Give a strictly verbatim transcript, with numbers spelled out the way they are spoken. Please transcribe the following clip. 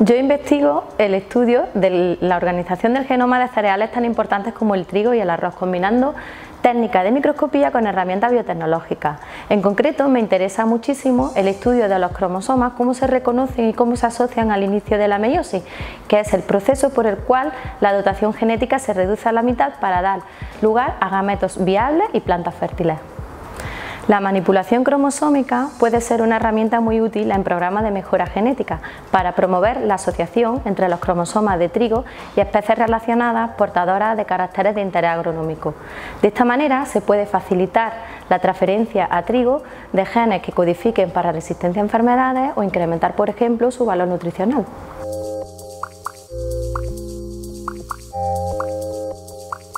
Yo investigo el estudio de la organización del genoma de cereales tan importantes como el trigo y el arroz, combinando técnicas de microscopía con herramientas biotecnológicas. En concreto, me interesa muchísimo el estudio de los cromosomas, cómo se reconocen y cómo se asocian al inicio de la meiosis, que es el proceso por el cual la dotación genética se reduce a la mitad para dar lugar a gametos viables y plantas fértiles. La manipulación cromosómica puede ser una herramienta muy útil en programas de mejora genética para promover la asociación entre los cromosomas de trigo y especies relacionadas portadoras de caracteres de interés agronómico. De esta manera se puede facilitar la transferencia a trigo de genes que codifiquen para resistencia a enfermedades o incrementar, por ejemplo, su valor nutricional.